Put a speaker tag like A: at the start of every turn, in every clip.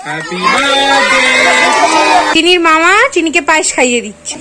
A: Happy birthday.
B: চিনির মামা চিনিকে পায়েস খাইয়ে দিচ্ছে।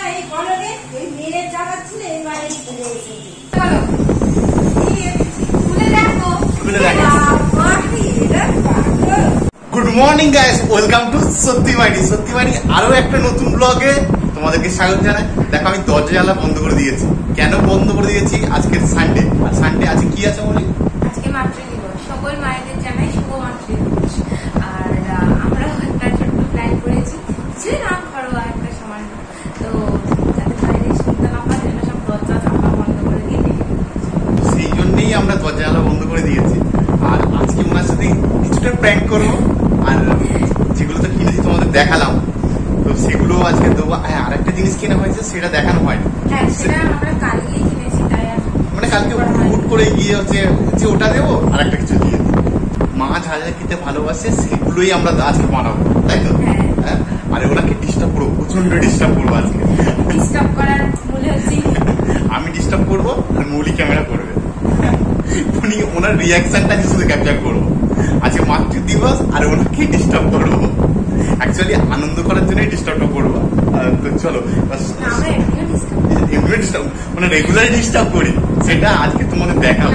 A: Good morning guys, welcome to সত্যি মাইটি। সত্যি মাইটি আরো একটা নতুন ব্লগে তোমাদেরকে স্বাগত জানাই। দেখো আমি দরজা জানলা বন্ধ করে দিয়েছি। কেন বন্ধ করে দিয়েছি? আজকে সানডে, আর সানডে আজকে কি আছে বলি?
B: আজকে মাতৃদিবস। সকল মায়েদের জানাই শুভ মাতৃদিবস। আর আমরা একটা ছোট্ট প্ল্যান করেছি, যে নাম ঘরোয়া একটা সামান্য, তো যাতে বাইরে শুনতে না পায় সেটা সব দরজা জানলা বন্ধ করে দিয়ে
A: সেই জন্যই আমরা দরজা জানলা বন্ধ করে দিয়েছি। আর আজকে ওনার সাথে কিছুটা প্র্যাঙ্ক করবো, আর যেগুলো তো কিনেছি তোমাদের দেখালাম, তো সেগুলো আজকে দেবো। হ্যাঁ, আর একটা জিনিস কেনা হয়েছে সেটা দেখানো হয়নি।
B: হ্যাঁ, সেটা আমরা কালকে কিনেছি, তাই
A: মানে কালকে হুট করে গিয়ে হচ্ছে যে ওটা দেবো আর একটা কিছু দিয়ে দেবো। মা যা যা খেতে ভালোবাসে সেগুলোই আমরা আজকে বানাবো, তাই তো? হ্যাঁ, আর ওনাকে ডিস্টার্ব করবো, প্রচন্ড ডিস্টার্ব করবো আজকে।
B: ডিস্টার্ব করার মূলে হচ্ছে
A: আমি ডিস্টার্ব করবো আর মৌলি ক্যামেরা করবে। উনি ওনার রিয়াকশনটা শুধু ক্যাপচার করবো। আজকে মাতৃদিবস আর ওনাকে ডিস্টার্ব করবো। অ্যাকচুয়ালি আনন্দ করার জন্যই ডিস্টার্বটা করবো। তো চলো, এমনি ডিস্টার্ব মানে রেগুলার ডিস্টার্ব করি, সেটা আজকে তোমাদের দেখাবো।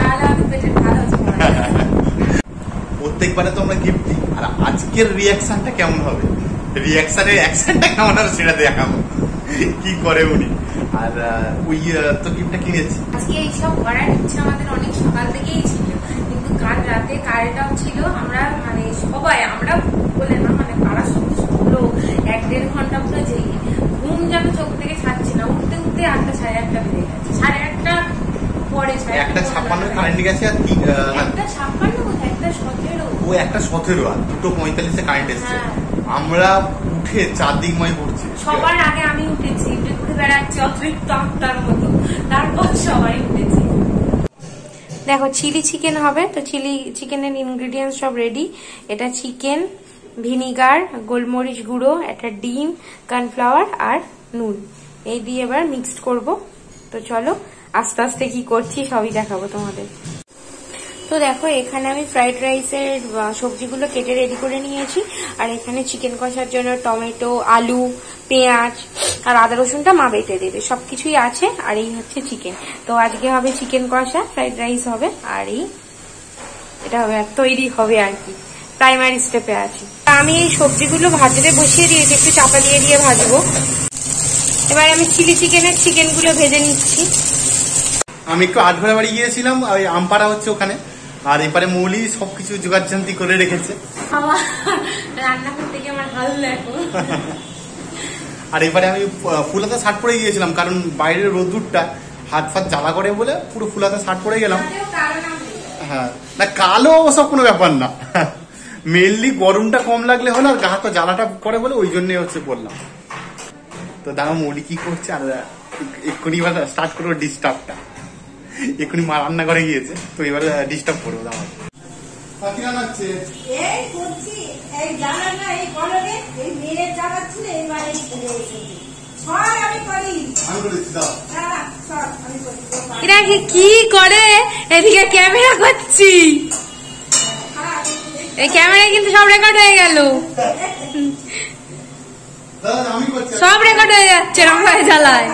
A: প্রত্যেকবারে তো আমরা গিফট দিই, আর আজকের রিয়াকশনটা কেমন হবে, রিয়াকশনের অ্যাকশনটা কেমন হবে সেটা দেখাবো কি করে উনি। আর ওই তো গিফটটা কিনেছি।
B: আজকে এইসব করার ইচ্ছা আমাদের অনেক সকাল থেকেই ছিল, কিন্তু কাল রাতে কারেন্টটাও ছিল। আমরা মানে সবাই, আমরা বলে না, মানে পাড়ার সমস্ত লোক 1-1.5 ঘন্টা পুরো জেগে, ঘুম যেন চোখ থেকে ছাড়ছে না। উঠতে উঠতে 8টা 8:30 বেজে গেছে, 8:30 পরে
A: 1:56 কারেন্ট গেছে। আর
B: 1:56 কোথায়, 1:17
A: ও 1:17 আর 2:45 কারেন্ট এসছে। আমরা উঠে চারদিকময় পড়ছি।
B: সবার আগে আমি উঠেছি, ঘুরে বেড়াচ্ছি অতিরিক্ত 8টার মতো, তারপর সবাই উঠেছি। দেখো চিলি চিকেন হবে, তো চিলি চিকেনের ইনগ্রিডিয়েন্টস সব রেডি। এটা চিকেন, ভিনিগার, গোলমরিচ গুঁড়ো, একটা ডিম, কর্নফ্লাওয়ার আর নুন, এই দিয়ে এবার মিক্সড করব। তো চলো আস্তে আস্তে কি করছি সবই দেখাবো তোমাদের। তো দেখো এখানে আমি ফ্রাইড রাইসের সবজিগুলো কেটে রেডি করে নিয়েছি, আর এখানে চিকেন কষার জন্য টমেটো, আলু, পেঁয়াজ আর আদা রসুনটা মা বেটে দেবে, সবকিছুই আছে। আর এই হচ্ছে চিকেন। তো আজকে হবে চিকেন কষা, ফ্রাইড রাইস হবে, আর এটা হবে তৈরি হবে আর কি, প্রাইমারি স্টেপে আছি। আমি এই সবজিগুলো ভাজতে বসিয়ে দিয়েছি, একটু চাপা দিয়ে দিয়ে ভাজবো। এবার আমি চিলি চিকেনের চিকেনগুলো ভেজে নিচ্ছি।
A: আমি একটু আটঘরে বাড়ি গিয়েছিলাম, ওই আমপাড়া হচ্ছে ওখানে, আর এপারে মৌলি সবকিছু জোগাড়জান্তি করে রেখেছে।
B: রান্না করতে গিয়ে আমার ভালো লাগে।
A: আর এবারে আমি ফুলাতে শার্ট পরে গিয়েছিলাম, কারণ বাইরের রোদ্দুরটা হাত ফাত জ্বালা করে বলে পুরো ফুলাতে শার্ট পরে গেলাম। হ্যাঁ, না কালো ওসব কোনো ব্যাপার না, মেনলি গরমটা কম লাগলে হলো, আর গা হাত জ্বালাটা করে বলে ওই জন্যই হচ্ছে বললাম। তো দাঁড়া মৌলি কি করছে, আর এক্ষুনি এবার স্টার্ট করবো ডিস্টার্বটা। এক্ষুনি মা রান্না করে গিয়েছে, তো এবারে ডিস্টার্ব করবো। দাঁড়া
B: এরা কি করে, এদিকে ক্যামেরা করছি, এই ক্যামেরা কিন্তু সব রেকর্ড হয়ে গেল, সব রেকর্ড হয়ে যাচ্ছে রঙায় জ্বালায়।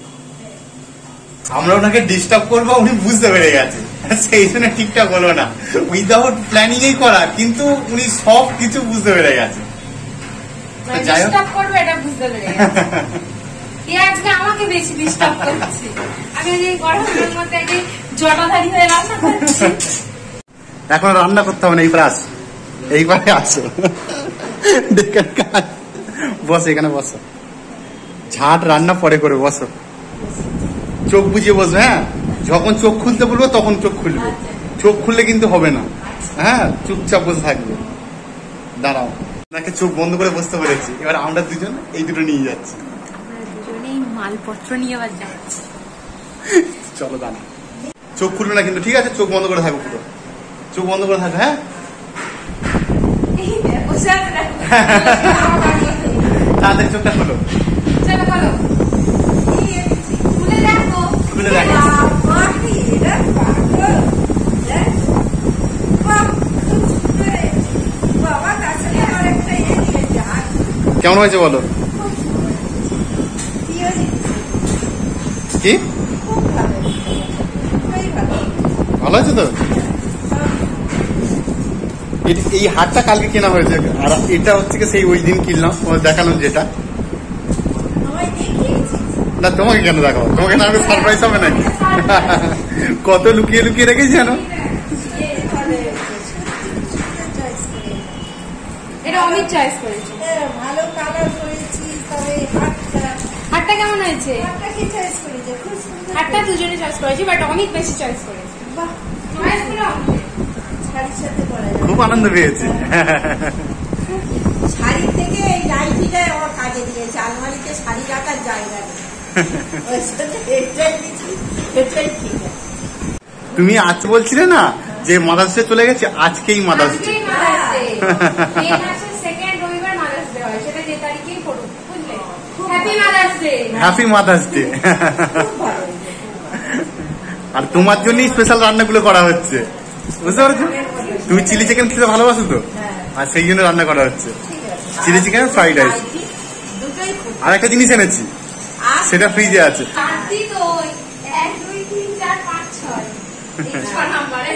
A: আমরা ওনাকে ডিস্টার্ব করবো, উনি বুঝতে পেরে গেছে, সেই জন্য ঠিকঠাক হলো না। উইদাউট প্ল্যানিং এই করা, কিন্তু উনি সব কিছু বুঝতে পেরে গেছে।
B: ডিস্টার্ব করবে এটা বুঝতে পেরে গেছে। আজকে আমাকে বেশি ডিস্টার্ব করছে, আমি যে গরমের মধ্যে জটাধারী হয়ে রান্না করছি।
A: এখন রান্না করতে হবে না, এইবারে আসো, বসো এখানে বসো, ঝাট রান্না পরে করে বসো, চোখ বুঝিয়ে বসবে। হ্যাঁ, যখন চোখ খুলতে বলবো তখন চোখ খুলবে, চোখ খুললে কিন্তু হবে না। হ্যাঁ, চুপচাপ বসে থাকবে। দাঁড়াও, ওনাকে চোখ বন্ধ করে বসতে পেরেছি। এবার আমরা দুজন এই দুটো নিয়ে যাচ্ছি,
B: দুজনেই মালপত্র নিয়ে আবার যাচ্ছি।
A: চলো দাঁড়া, চোখ খুলবে না কিন্তু, ঠিক আছে? চোখ বন্ধ করে থাকো, পুরো চোখ বন্ধ করে থাকো। হ্যাঁ, তাদের চোখটা খোলো, খুলে দেখো। কেমন হয়েছে বলো? কি ভালো হয়েছে তো? এই হাটটা কালকে কেনা হয়েছে, আর এটা হচ্ছে সেই ওই দিন কিনলাম দেখানো যেটা। না তোমাকে কেন দেখাবো, তোমাকে না আমি সারপ্রাইজ হবে নাকি? কত লুকিয়ে লুকিয়ে রেখেছি জানো?
B: এটা অমিত চয়েস করেছে।
C: ভালো কালার করেছি, তবে
B: হাটটা কেমন হয়েছে?
C: হাতটা কি চয়েস করেছে? খুব সুন্দর।
B: হাটটা দুজনে চয়েস করেছি, বাট অমিত বেশি চয়েস করেছে।
C: বাহ,
B: চয়েস করে অমিত।
C: শাড়ির সাথে পরা যাবে।
A: খুব আনন্দ পেয়েছি।
C: শাড়ির থেকে এই নাইটিটা আমার কাজে দিয়েছে, আলমারিতে শাড়ি রাখার জায়গা নেই। ওই সাথে এটাই দিচ্ছি, এটাই ঠিক আছে।
A: তুমি আজ বলছিলে না যে মাদার্স ডে চলে গেছে, আজকেই মাদার্স ডে।
B: আজকেই Mother's Day। মে মাসের সেকেন্ড রবিবার Mother's Day হয়, সেটা যে তারিখেই পড়ুক, বুঝলে? Happy Mother's Day.
A: Happy Mother's Day.
C: খুব ভালো হয়েছে।
A: আর তোমার জন্যই স্পেশাল রান্নাগুলো করা হচ্ছে, বুঝতে পারছো? তুমি চিলি চিকেন খেতে ভালোবাসো তো, আর সেই জন্য রান্না করা হচ্ছে চিলি চিকেন ফ্রাইড রাইস।
C: দুটোই খুব।
A: আর একটা জিনিস এনেছি, সেটা ফ্রিজে আছে।
B: কার্তি তো 1 2 3 4 5 6 এই 6 নম্বরে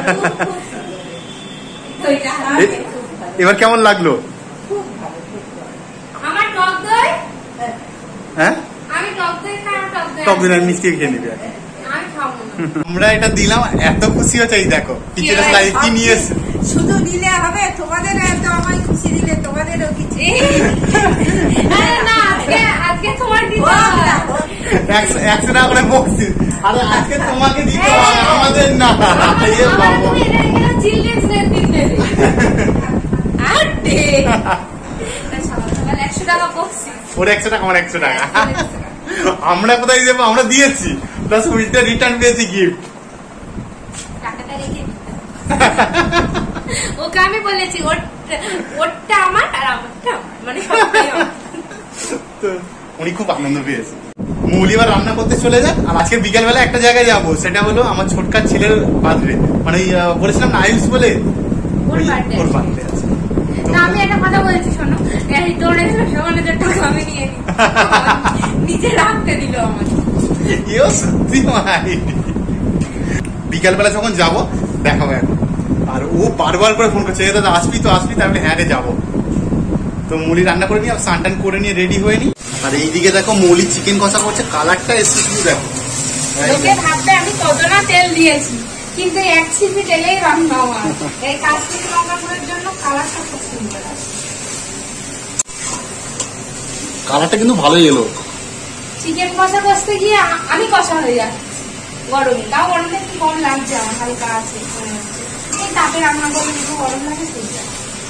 B: ওইটা
A: এবার কেমন লাগলো?
C: খুব ভালো, খুব ভালো।
B: আমার টক দই,
A: হ্যাঁ
B: আমি টক দই খাই, আমার টক দই
A: টক দিন মিষ্টি খেয়ে নিবি।
B: আমি খাবো না।
A: আমরা এটা দিলাম, এত খুশি হচ্ছে। এই দেখো কিচেনের লাইফ কি নিয়ে এসছে।
C: শুধু নিলে হবে, তোমাদের এত আমায় খুশি দিলে তোমাদেরও কিছু।
B: আরে না, আজকে তোমার দিতে হবে।
A: 100 টাকা করে বকছি, আরে আজকে তোমাকে দিতে হবে, আমাদের না। এ বাবা,
B: চিলড্রেন্স ডে দিন দেবে। আরে সকাল 100 টাকা বকছি।
A: ওর 100 টাকা, আমার 100 টাকা। আমরা কোথায় দেবো, আমরা দিয়েছি, প্লাস উল্টে রিটার্ন পেয়েছি গিফট।
B: টাকাটা রেখে ওকে আমি বলেছি ওরটা আমার আর আমারটা আমার, মানে সবটাই আমার।
A: উনি খুব আনন্দ পেয়েছে। মৌলি এবার রান্না করতে চলে যাক। আর আজকে বিকেল বেলা একটা জায়গায় যাবো, সেটা হলো আমার ছোটকার ছেলের বার্থডে, মানে বলেছিলাম না আয়ুষ বলে,
B: ওর birthday
A: ওর
B: আছে।
A: বার্থডে আছে।
B: না, আমি একটা কথা বলেছি, শোনো, এই ডোনেশন সমানে যে টাকা আমি নিয়ে নিই, নিজে রাখতে দিল আমাকে।
A: এও সত্যি ভাই, বিকাল বেলা যখন যাবো দেখাবো এখন। আর ও বারবার করে ফোন করছে, দাদা আসবি তো আসবি, তাহলে হ্যাঁ রে যাবো। তো মৌলি রান্না করে নিয়ে স্নান টান করে নিয়ে রেডি হয়ে নি। আর এইদিকে দেখো মৌলি চিকেন কষা করছে, কালারটা এসে শুধু দেখো।
B: লোকে ভাববে আমি কত না তেল দিয়েছি, কিন্তু 1 ছিপি তেলেই রান্না আমার। এই কাশ্মীরি লঙ্কা গুঁড়োর জন্য কালারটা খুব সুন্দর আছে।
A: কালারটা কিন্তু ভালোই এলো।
B: চিকেন কষা কষতে গিয়ে আমি কষা হয়ে যাচ্ছি গরমে, তাও গরমটা একটু কম লাগছে আমার, হালকা আছে মনে হচ্ছে। এই তাপে রান্না করলে একটু গরম লাগে, সেই যায়।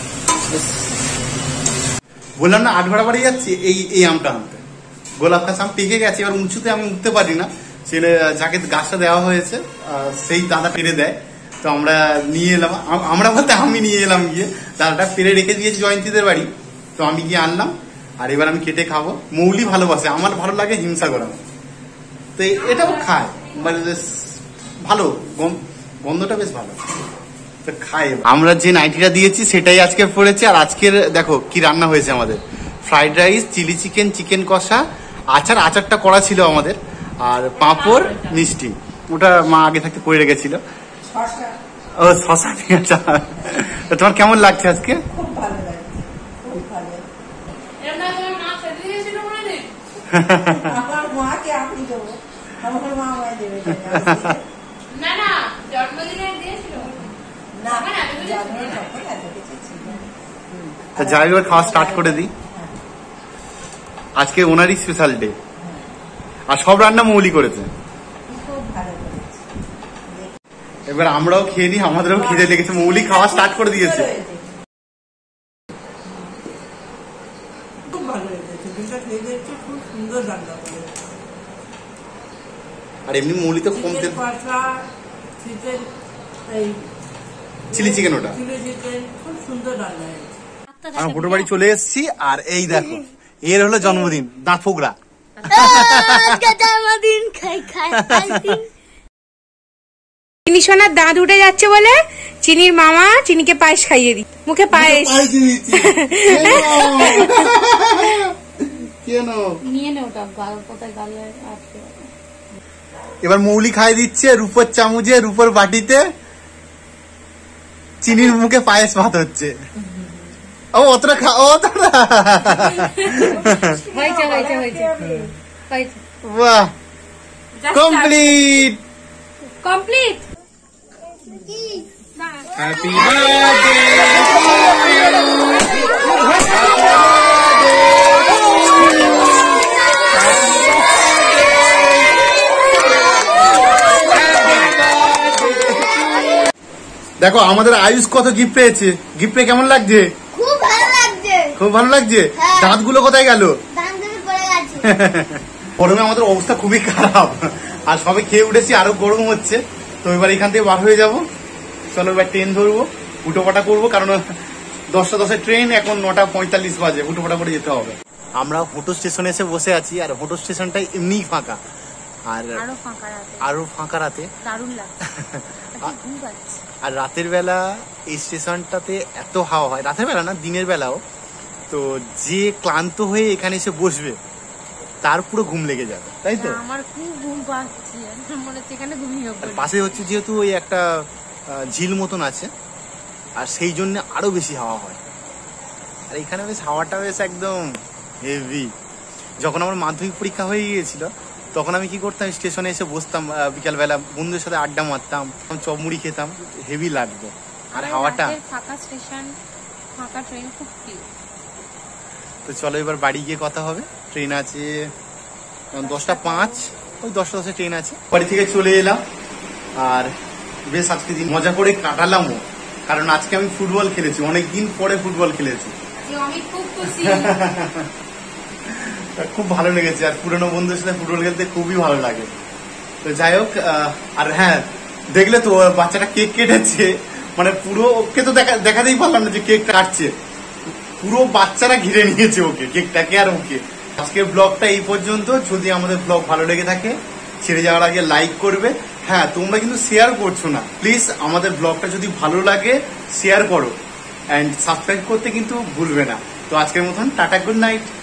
A: বললাম না 8 ভাড়া বাড়ি যাচ্ছি এই আমটা আনতে। গোলাপ গাছ আম পেকে গেছে, এবার উঁচুতে আমি উঠতে পারি না, ছেলে যাকে গাছটা দেওয়া হয়েছে সেই দাদা পেরে দেয়। তো আমরা নিয়ে এলাম, আমরা বলতে আমি নিয়ে এলাম গিয়ে, দাদাটা পেরে রেখে দিয়েছি জয়ন্তীদের বাড়ি। তো আমি গিয়ে আনলাম, আর এবার আমি কেটে খাবো। মৌলি ভালোবাসে, আমার ভালো লাগে হিংসা করা, তো এটাও খায়, মানে বেশ ভালো, গন্ধটা বেশ ভালো, তো খাই। আমরা যে নাইটিটা দিয়েছি সেটাই আজকে পড়েছে। আর আজকের দেখো কি রান্না হয়েছে আমাদের, fried rice, chilli chicken, chicken কষা, আচারটা করা ছিল আমাদের, আর পাঁপড়, মিষ্টি। ওটা মা আগে থাকতে করে রেখেছিল। ও শশা দিয়ে আচার। তো তোমার কেমন লাগছে আজকে?
C: খুব ভালো লাগছে, খুব ভালো। আমার মাকে আপনি দেবো, আমার মা আমায় দেবে।
B: না না, জন্মদিনে দিয়েছিল
C: না, জন্মের তখন এত কিছু ছিল না।
A: তো যাই হোক, খাওয়া স্টার্ট করে দিই। আজকে ওনারই স্পেশাল ডে, আর সব রান্না মৌলি করেছে।
C: খুব ভালো করেছে।
A: এবার আমরাও খেয়ে নিই, আমাদেরও খিদে লেগেছে। মৌলি খাওয়া স্টার্ট করে দিয়েছে।
C: খুব ভালো হয়েছে, দুটো খেয়ে দিয়েছে, খুব সুন্দর রান্না করেছে।
A: আর এমনি মৌলি তো কম তেল, চিলি চিকেন, ওটা
C: খুব সুন্দর রান্না হয়েছে।
A: আমার ফটো বাড়ি চলে এসেছি। আর এই দেখো, এর হলো জন্মদিন, দাঁত ফোকরা।
B: সোনার দাঁত উঠে যাচ্ছে বলে চিনির মামা চিনিকে পায়েস খাইয়ে দি, মুখে পায়েস নিয়ে নে ওটা কোথায় গালে আটকে।
A: এবার মৌলি খাই দিচ্ছে রূপোর চামচে রূপোর বাটিতে, চিনির মুখে পায়েস ভাত হচ্ছে। ও অতটা বাহ, কমপ্লিট
B: কমপ্লিট।
A: Happy birthday. দেখো আমাদের আয়ুষ কত গিফট পেয়েছে, গিফট পেয়ে কেমন লাগছে?
D: খুব ভালো লাগছে।
A: খুব ভালো লাগছে।
D: হ্যাঁ।
A: দাঁতগুলো কোথায় গেল?
D: দাঁতগুলো পড়ে গেছে।
A: গরমে আমাদের অবস্থা খুবই খারাপ, আর সবে খেয়ে উঠেছি, আরো গরম হচ্ছে। তো এবার এখান থেকে বার হয়ে যাব। চলো এবার ট্রেন ধরবো, উটোপাটা করবো, কারণ 10:10 ট্রেন, এখন 9:45 বাজে, উটোপাটা করে যেতে হবে। আমরা হোটো স্টেশনে এসে বসে আছি, আর হোটো স্টেশনটা এমনিই ফাঁকা, আর আরো ফাঁকা রাতে।
B: দারুণ লাগছে।
A: আর রাতের বেলা এই স্টেশনটাতে এত হাওয়া হয়, রাতের বেলা না দিনের বেলাও, তো যে ক্লান্ত হয়ে এখানে এসে বসবে তার পুরো ঘুম লেগে যাবে, তাই তো?
B: আমার খুব ঘুম পাচ্ছে, মনে হচ্ছে এখানে ঘুমিয়ে
A: আর পাশে হচ্ছে যেহেতু ওই একটা ঝিল মতন আছে, আর সেই জন্য আরো বেশি হাওয়া হয়। আর এখানে বেশ হাওয়াটা বেশ একদম হেভি। যখন আমার মাধ্যমিক পরীক্ষা হয়ে গিয়েছিল, তখন আমি কি করতাম, স্টেশনে এসে বসতাম বিকালবেলা, বন্ধুদের সাথে আড্ডা মারতাম, চপ মুড়ি খেতাম, হেভি লাগতো। আর হাওয়াটা,
B: ফাঁকা স্টেশন, ফাঁকা ট্রেন খুব প্রিয়।
A: তো চলো এবার বাড়ি গিয়ে কথা হবে। ট্রেন আছে 10:05, ওই 10:10 ট্রেন আছে। বাড়ি থেকে চলে এলাম, আর বেশ আজকে দিন মজা করে কাটালামও, কারণ আজকে আমি ফুটবল খেলেছি, অনেকদিন পরে ফুটবল খেলেছি।
B: আমি খুব খুশি।
A: খুব ভালো লেগেছে, আর পুরনো বন্ধুদের সাথে ফুটবল খেলতে খুবই ভালো লাগে। তো যাই হোক, আর হ্যাঁ দেখলে তো বাচ্চাটা কেক কেটেছে, মানে পুরো ওকে তো দেখাতেই পারলাম না যে কেক কাটছে, পুরো বাচ্চারা ঘিরে নিয়েছে ওকে, কেকটাকে আর ওকে। আজকের ব্লগটা এই পর্যন্ত। যদি আমাদের ব্লগ ভালো লেগে থাকে, ছেড়ে যাওয়ার আগে লাইক করবে। হ্যাঁ, তোমরা কিন্তু শেয়ার করছো না, প্লিজ আমাদের ব্লগটা যদি ভালো লাগে শেয়ার করো, অ্যান্ড সাবস্ক্রাইব করতে কিন্তু ভুলবে না। তো আজকের মতন টাটা, গুড নাইট।